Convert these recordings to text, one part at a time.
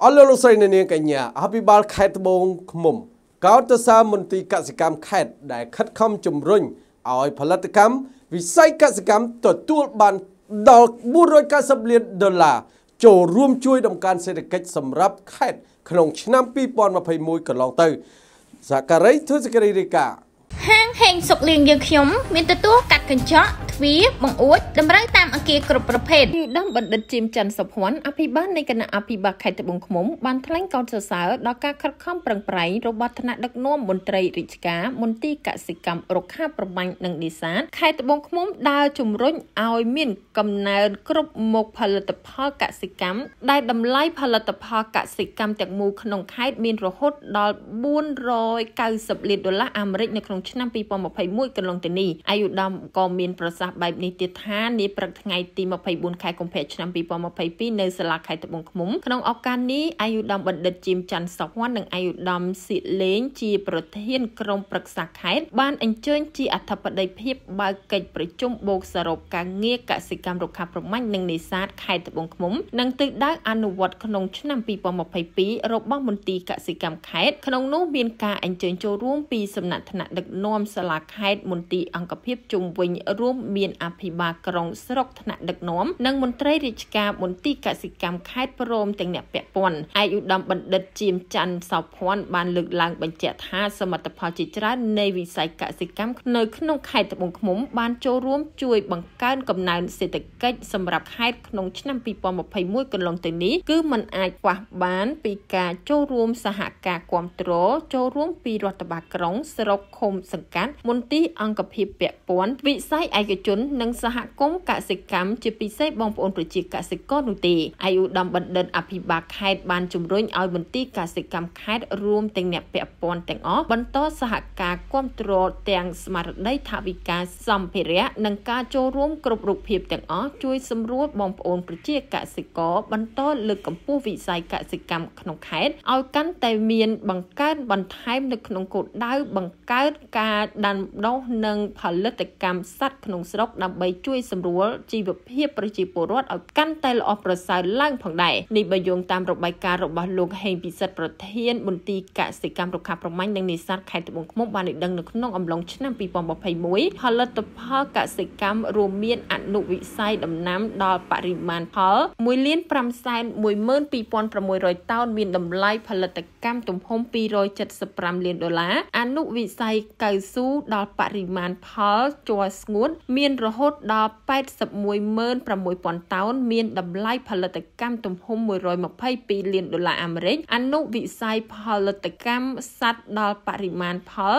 អស់លោកស្រីនាងកញ្ញាអភិបាលខេត្តត្បូងឃ្មុំកោតទៅសារមន្ទីរកសិកម្មខេត្តដែលខិតខំជំរុញឲ្យផលិតកម្មវិស័យកសិកម្មទទួលបានដល់490លានដុល្លារចូលរួមជួយដំកើងសេដ្ឋកិច្ចសម្រាប់ខេត្តក្នុងឆ្នាំ2021កន្លងទៅសាការីធ្វើសេចក្តីរាយការណ៍ហាងហេងសុកលៀងយើងខ្ញុំមានទទួលកាត់កញ្ចក់ទ្វារបង្អួចតម្រូវតាមអគារគ្រប់ប្រភេទឧត្តមបណ្ឌិតជីមច័ន្ទសុភ័ណ្ឌអភិបាលនៃគណៈអភិបាលខេត្តត្បូងឃ្មុំបានថ្លែងកោតសរសើរដល់ការខិតខំប្រឹងប្រែងរបស់ថ្នាក់ដឹកនាំមន្ត្រីរាជការមន្ទីរកសិកម្មរុក្ខាប្រមាញ់និងនេសាទខេត្តត្បូងឃ្មុំដើរជំរុញឲ្យមានកំណើនគ្រប់មុខផលិតផលកសិកម្មដែលតម្លៃផលិតផលកសិកម្មទាំងមូលក្នុងខេត្តមានរហូតដល់490លានដុល្លារអាមេរិកនៅក្នុងឆ្នាំ2021កន្លងទៅនេះអាយុដំក៏មានប្រសាសន៍បែបនេះទៀតថានាព្រឹកថ្ងៃទី24ខែកុម្ភៈឆ្នាំ2022នៅសាលាខេត្តត្បូងឃ្មុំក្នុងឱកាសនេះអាយុដំបណ្ឌិតជីមច័ន្ទសុភ័ណ្ឌនិងអាយុដំស៊ីលេងជាប្រធានក្រុមប្រឹក្សាខេត្តបានអញ្ជើញជាអធិបតីភាពបើកកិច្ចប្រជុំបូកសរុបការងារកសិកម្មរុក្ខាប្រមាញ់និងនេសាទខេត្តត្បូងឃ្មុំនិងទិសដៅអនុវត្តក្នុងឆ្នាំ2022របស់មន្ទីរកសិកម្មខេត្តក្នុងនោះមានការអញ្ជើញចូលរួមពីសំណាក់ថ្នាក់ដឹកនាំសាលាខេត្តមន្ទីរអង្គភាពជុំវិញរួមមានអភិបាលក្រុងស្រុកថ្នាក់ដឹកនាំនិងមន្ត្រីរាជការមន្ទីរកសិកម្មខេត្តព្រមទាំងអ្នកពាក់ព័ន្ធអាយុដំបណ្ឌិតជីមច័ន្ទសុភ័ណ្ឌបានលើកឡើងបញ្ជាក់ថាសមិទ្ធផលជាច្រើននៃវិស័យកសិកម្មនៅក្នុងខេត្តត្បូងឃ្មុំបានចូលរួមជួយបង្កើនកំណើនសេដ្ឋកិច្ចសម្រាប់ខេត្តក្នុងឆ្នាំ2021កន្លងទៅនេះគឺมันអាចខ្វះបានពីការចូលរួមសហការគាំទ្រចូលរួមពីរដ្ឋបាលក្រុងស្រុកឃុំសង្កាត់មន្ទីរអង្គភាពពាក់ព័ន្ធវិស័យឯកជននិងសហគមន៍កសិកម្មជាពិសេសបងប្អូនប្រជាកសិករនោះទេអាយុដំបណ្ឌិតអភិបាលខេត្តបានជំរុញឲ្យមន្ទីរកសិកម្មខេត្តរួមទាំងអ្នកពាក់ព័ន្ធទាំងអស់បន្តសហការគាំទ្រទាំងស្មារតីថវិកាសម្ភារៈនិងការចូលរួមគ្រប់រូបភាពទាំងអស់ជួយសម្រួលបងប្អូនប្រជាកសិករបន្តលើកកម្ពស់វិស័យកសិកម្មក្នុងខេត្តឲ្យកាន់តែមានបង្កើនបន្ថែមនៅក្នុងគោលដៅបង្កើតការដាំដុះនិងផលិតកម្មសត្វក្នុងស្រុកដើម្បីជួយសម្រួលជីវភាពប្រជាពលរដ្ឋឲ្យកាន់តែល្អប្រសើរឡើងផងដែរនេះបើយោងតាមរបាយការណ៍របស់លោកហេងពិសិដ្ឋប្រធានមន្ទីរកសិកម្មរុក្ខាប្រមាញ់និងនេសាទខេត្តត្បូងឃ្មុំបានឲ្យដឹងនៅក្នុងអំឡុងឆ្នាំ2021ផលិតផលកសិកម្មរួមមានអនុវិស័យដំណាំដល់បរិមាណផល1,512,600 តោនមានតម្លៃផលិតកម្មទំហំ275លានដុល្លារអនុវិស័យកៅស៊ូដល់បរិមាណផលជ័រស្ងួតមានរហូតដល់816,000 តោនមានតម្លៃផលិតកម្មទំហំ122លានដុល្លារអាមេរិកអនុវិស័យផលិតកម្មសត្វដល់បរិមាណផល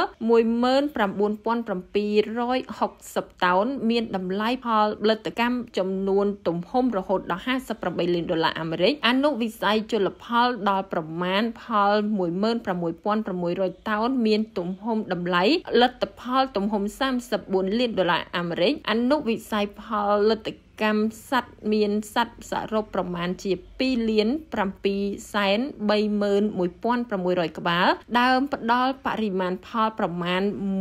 19,760 តោនមានតម្លៃផលិតកម្មចំនួនទំហំរហូតដល់58លានដុល្លារអាមេរិកអនុវិស័យជលផលដល់ប្រមាណផល16,600 តោនមានទំហំតម្លៃលទ្ធផលទំហំ34លានដុល្លារអាមេរិកអនុវិស័យផលិតកម្មសត្វមានសត្វសរុបប្រមាណជា2,731,600 ក្បាលដើមផ្ដល់បរិមាណផលប្រមាណ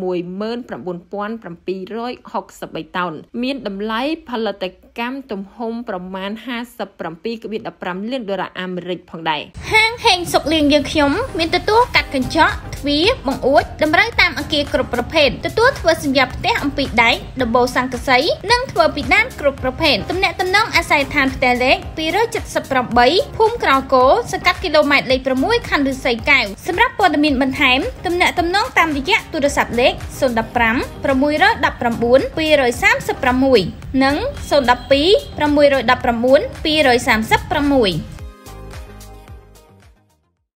19,763 តោនមានតម្លៃផលិតកម្មទំហំប្រមាណ57.15លានដុល្លារអាមេរិកផងដែរហាងហេងសុកលៀងយើងខ្ញុំមានទទួលកាត់កញ្ចក់ទ្វារបង្អួចតម្រូវតាមអគារគ្រប់ប្រភេទទទួលធ្វើសញ្ញាផ្ទះអំពីដែកដំបូលសង្កសីនិងធ្វើពីដានគ្រប់ប្រភេទទំនាក់ទំនងអាស័យដ្ឋានផ្ទះលេខ278ភូមិក្រោលគោសង្កាត់គីឡូម៉ែត្រលេខ6ខណ្ឌឫស្សីកែវសម្រាប់ព័ត៌មានបន្ថែមទំនាក់ទំនងតាមរយៈទូរស័ព្ទលេខ015 619 236និង012 619 236